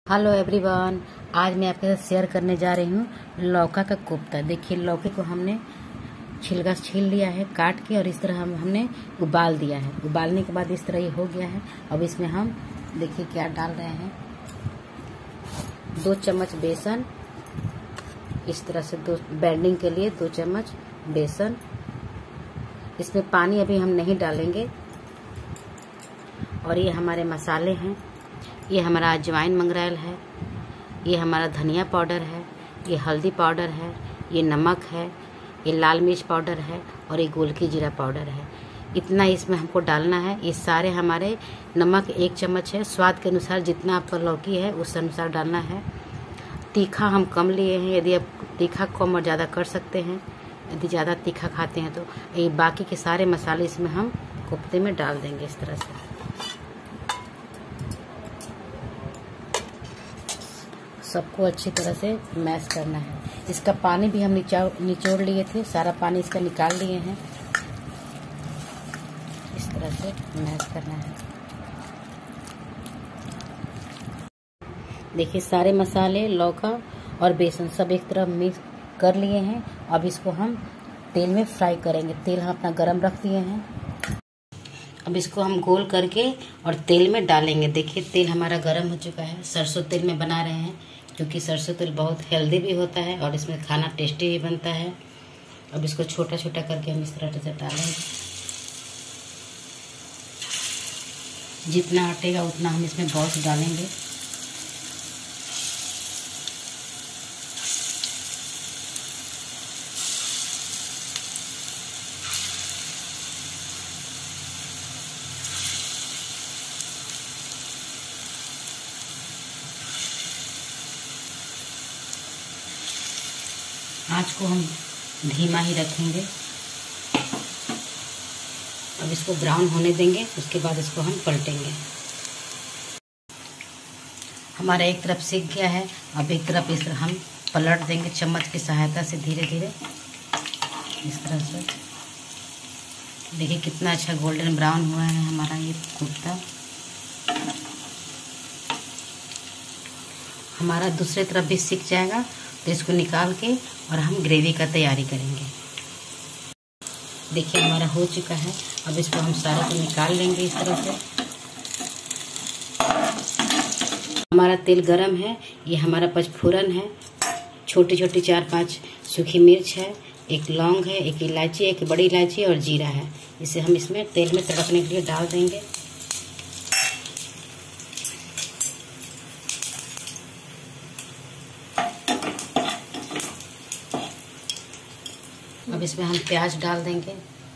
Hello everyone, आज मैं आपके साथ शेयर करने जा रही हूँ लौका का कोफ्ता। देखिए, लौकी को हमने छिलका छील लिया है काट के, और इस तरह हमने उबाल दिया है। उबालने के बाद इस तरह ये हो गया है। अब इसमें हम देखिए क्या डाल रहे हैं। 2 चम्मच बेसन, इस तरह से बैंडिंग के लिए 2 चम्मच बेसन। इसमें पानी अभी हम नहीं डालेंगे। और ये हमारे मसाले हैं। ये हमारा अजवाइन मंगरेल है, ये हमारा धनिया पाउडर है, ये हल्दी पाउडर है, ये नमक है, ये लाल मिर्च पाउडर है, और ये गोलकी जीरा पाउडर है। इतना इसमें हमको डालना है। ये सारे हमारे नमक 1 चम्मच है, स्वाद के अनुसार जितना आपका लौकी है उस अनुसार डालना है। तीखा हम कम लिए हैं, यदि आप तीखा कम और ज़्यादा कर सकते हैं। यदि ज़्यादा तीखा खाते हैं तो ये बाकी के सारे मसाले इसमें हम कोफ्ते में डाल देंगे इस तरह से। सबको अच्छी तरह से मैश करना है। इसका पानी भी हम निचोड़ लिए थे, सारा पानी इसका निकाल लिए हैं। इस तरह से मैश करना है। देखिए, सारे मसाले, लौका और बेसन सब एक तरफ मिक्स कर लिए हैं। अब इसको हम तेल में फ्राई करेंगे। तेल हम अपना गरम रख दिए हैं। अब इसको हम गोल करके और तेल में डालेंगे। देखिए, तेल हमारा गरम हो चुका है। सरसों तेल में बना रहे हैं, क्योंकि सरसों तेल बहुत हेल्दी भी होता है और इसमें खाना टेस्टी भी बनता है। अब इसको छोटा छोटा करके हम इस तरह से डालेंगे। जितना हटेगा उतना हम इसमें बॉल्स डालेंगे। आँच को हम धीमा ही रखेंगे। अब इसको ब्राउन होने देंगे, उसके बाद इसको हम पलटेंगे। हमारा एक तरफ सिक गया है। अब एक तरफ इस तरह हम पलट देंगे चम्मच की सहायता से, धीरे धीरे इस तरह से। देखिए कितना अच्छा गोल्डन ब्राउन हुआ है हमारा ये कोफ्ता। हमारा दूसरे तरफ भी सिक जाएगा तो इसको निकाल के और हम ग्रेवी का तैयारी करेंगे। देखिए हमारा हो चुका है। अब इसको हम सारा को निकाल लेंगे इस तरह से। हमारा तेल गरम है। ये हमारा पचफोरन है, छोटी छोटी 4-5 सूखी मिर्च है, 1 लौंग है, 1 इलायची, 1 बड़ी इलायची और जीरा है। इसे हम इसमें तेल में तड़कने के लिए डाल देंगे। अब इसमें हम प्याज डाल देंगे।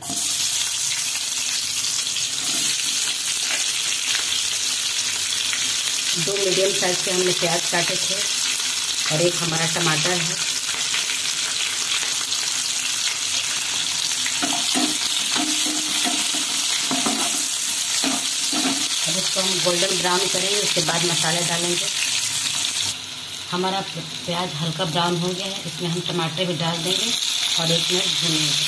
दो मीडियम साइज के हमने प्याज काटे थे और 1 हमारा टमाटर है। अब इसको हम गोल्डन ब्राउन करेंगे, उसके बाद मसाले डालेंगे। हमारा प्याज हल्का ब्राउन हो गया है। इसमें हम टमाटर भी डाल देंगे और 1 मिनट भूनेंगे।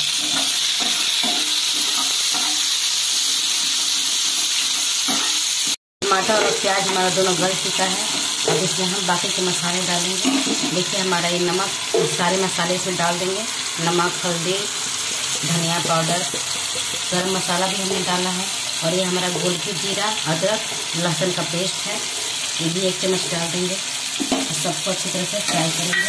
टमाटर और प्याज हमारा दोनों गल चुका है। अब इसमें हम बाकी के मसाले डालेंगे। देखिए हमारा ये नमक, सारे मसाले इसमें डाल देंगे। नमक, हल्दी, धनिया पाउडर, गरम मसाला भी हमने डाला है। और ये हमारा गोलकी जीरा, अदरक, लहसुन का पेस्ट है, ये भी 1 चम्मच डाल देंगे। सबको अच्छी तरह से फ्राई करेंगे।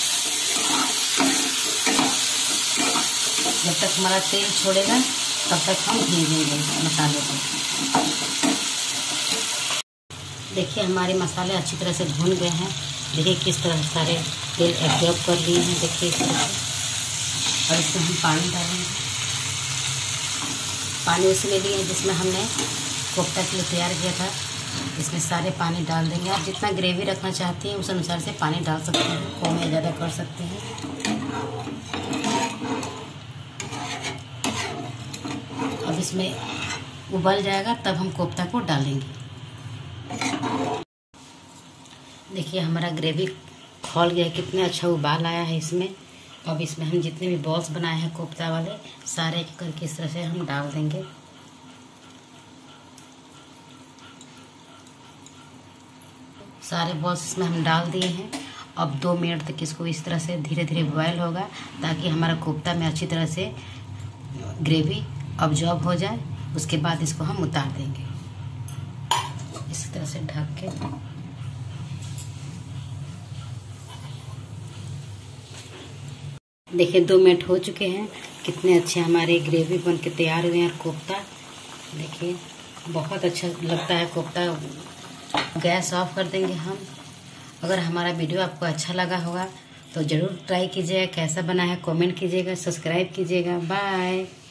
जब तक हमारा तेल छोड़ेगा तब तक हम भूनेंगे मसाले को। देखिए हमारे मसाले अच्छी तरह से भून गए हैं। देखिए किस तरह सारे तेल एब्जॉर्ब कर लिए हैं। देखिए इस तरह से। और इसमें हम पानी डालेंगे। पानी उसमें लिए जिसमें हमने कोफ्ता के लिए तैयार किया था। इसमें सारे पानी डाल देंगे। आप जितना ग्रेवी रखना चाहती हैं उस अनुसार से पानी डाल सकते हैं, कम या ज़्यादा कर सकते हैं। अब इसमें उबल जाएगा तब हम कोफ्ता को डालेंगे। देखिए हमारा ग्रेवी खौल गया, कितने अच्छा उबाल आया है इसमें। अब इसमें हम जितने भी बॉल्स बनाए हैं कोफ्ता वाले, सारे करके इस तरह से हम डाल देंगे। सारे बॉल्स इसमें हम डाल दिए हैं। अब 2 मिनट तक इसको इस तरह से धीरे धीरे बॉयल होगा, ताकि हमारा कोफ्ता में अच्छी तरह से ग्रेवी अब्जॉर्ब हो जाए। उसके बाद इसको हम उतार देंगे इसी तरह से ढक के। देखिए 2 मिनट हो चुके हैं, कितने अच्छे हमारे ग्रेवी बन के तैयार हुए हैं। कोफ्ता देखिए बहुत अच्छा लगता है कोफ्ता। गैस ऑफ कर देंगे हम। अगर हमारा वीडियो आपको अच्छा लगा होगा तो ज़रूर ट्राई कीजिएगा। कैसा बना है कमेंट कीजिएगा, सब्सक्राइब कीजिएगा। बाय।